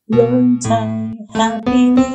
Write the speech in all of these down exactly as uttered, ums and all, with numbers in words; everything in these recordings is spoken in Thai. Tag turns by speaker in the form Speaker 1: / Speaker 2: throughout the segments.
Speaker 1: Learn Thai happily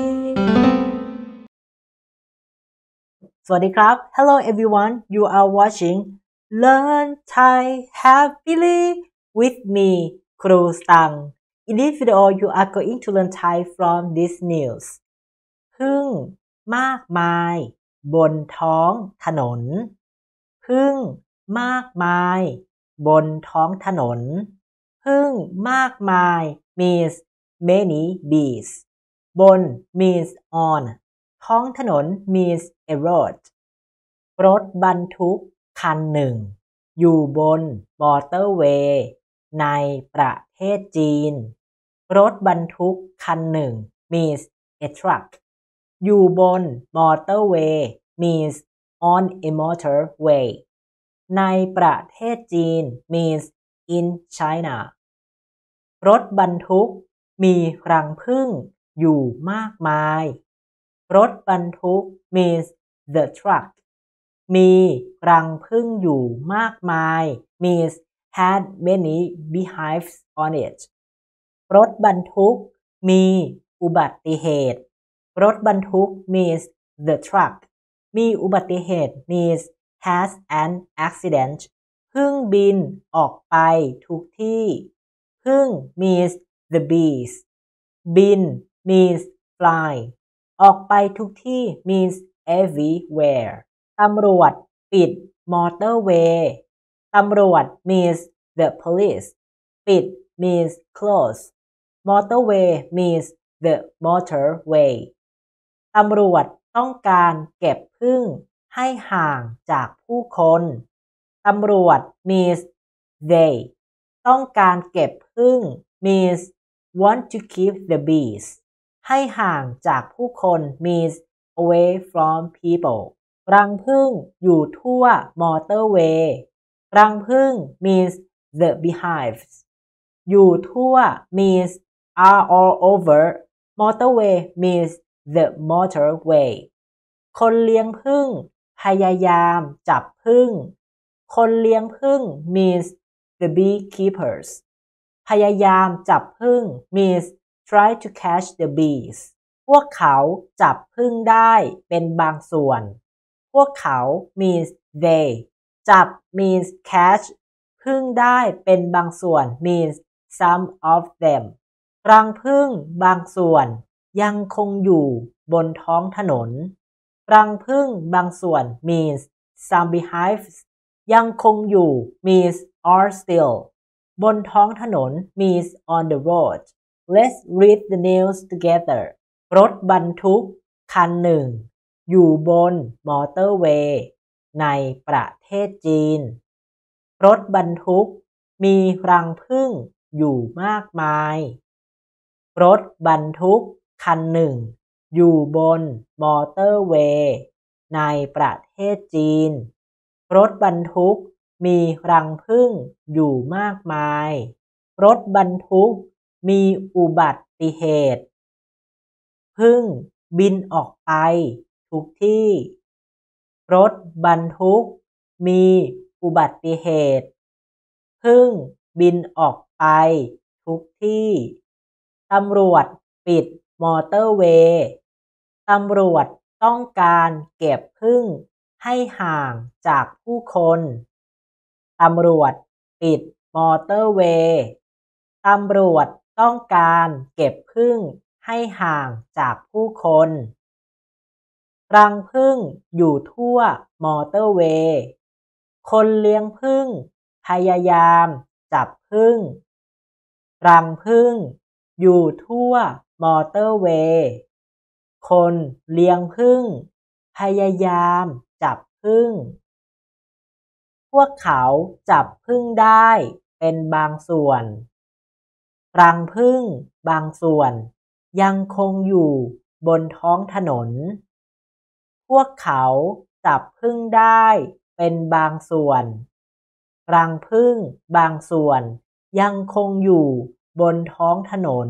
Speaker 1: สวัสดีครับ Hello everyone you are watching Learn Thai happily with me ครูสตัง In this video you are going to learn Thai from this news พึ่งมากมายบนท้องถนนพึ่งมากมายบนท้องถนนพึ่งมากมาย means many bees บน means on ท้องถนน means a road รถบรรทุกคันหนึ่งอยู่บนมอเตอร์เวย์ในประเทศจีนรถบรรทุกคันหนึ่ง means a truck อยู่บนมอเตอร์เวย์ means on a motorway ในประเทศจีน means in China รถบรรทุกมีรังผึ้งอยู่มากมายรถบรรทุก means the truck มีรังผึ้งอยู่มากมาย means had many beehives on it รถบรรทุกมีอุบัติเหตุรถบรรทุก means the truck มีอุบัติเหตุ means has an accident ผึ้งบินออกไปทุกที่ผึ้ง means the bees บิน means fly ออกไปทุกที่ means everywhere ตำรวจปิดมอเตอร์เวย์ตำรวจ means the police ปิด means close motorway means the motorway ตำรวจต้องการเก็บผึ้งให้ห่างจากผู้คนตำรวจ means they ต้องการเก็บผึ้ง means want to keep the bees ให้ห่างจากผู้คน means away from people รังผึ้งอยู่ทั่วมอเตอร์เวย์รังผึ้ง means the beehives อยู่ทั่ว means are all over motorway means the motorway คนเลี้ยงผึ้งพยายามจับผึ้งคนเลี้ยงผึ้ง means the beekeepers พยายามจับผึ้ง means try to catch the bees พวกเขาจับผึ้งได้เป็นบางส่วนพวกเขา means they จับ means catch ผึ้งได้เป็นบางส่วน means some of them รังผึ้งบางส่วนยังคงอยู่บนท้องถนนรังผึ้งบางส่วน means some beehives ยังคงอยู่ means are still บนท้องถนน means on the road Let's read the news together รถบรรทุกคันหนึ่งอยู่บนมอเตอร์เวย์ในประเทศจีนรถบรรทุกมีรังผึ้งอยู่มากมายรถบรรทุกคันหนึ่งอยู่บนมอเตอร์เวย์ในประเทศจีนรถบรรทุกมีรังผึ้งอยู่มากมายรถบรรทุกมีอุบัติเหตุผึ้งบินออกไปทุกที่รถบรรทุกมีอุบัติเหตุผึ้งบินออกไปทุกที่ตำรวจปิดมอเตอร์เวย์ตำรวจต้องการเก็บผึ้งให้ห่างจากผู้คนตำรวจปิดมอเตอร์เวย์ตำรวจต้องการเก็บผึ้งให้ห่างจากผู้คนรังผึ้งอยู่ทั่วมอเตอร์เวย์คนเลี้ยงผึ้งพยายามจับผึ้งรังผึ้งอยู่ทั่วมอเตอร์เวย์คนเลี้ยงผึ้งพยายามจับผึ้งพวกเขาจับผึ้งได้เป็นบางส่วนรังผึ้งบางส่วนยังคงอยู่บนท้องถนนพวกเขาจับผึ้งได้เป็นบางส่วนรังผึ้งบางส่วนยังคงอยู่บนท้องถนน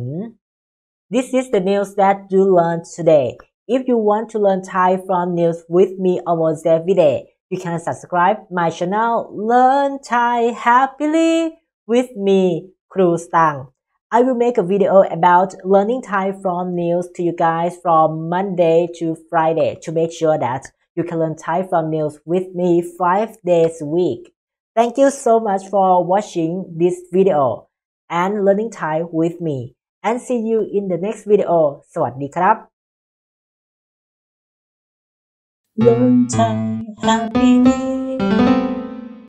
Speaker 1: This is the news that you learned today. If you want to learn Thai from news with me almost every day, you can subscribe my channel Learn Thai Happily with me ครูสตัง I will make a video about learning Thai from News to you guys from Monday to Friday to make sure that you can learn Thai from News with me five days a week. Thank you so much for watching this video and learning Thai with me. And see you in the next video สวัสดีครับ Learn Thai happily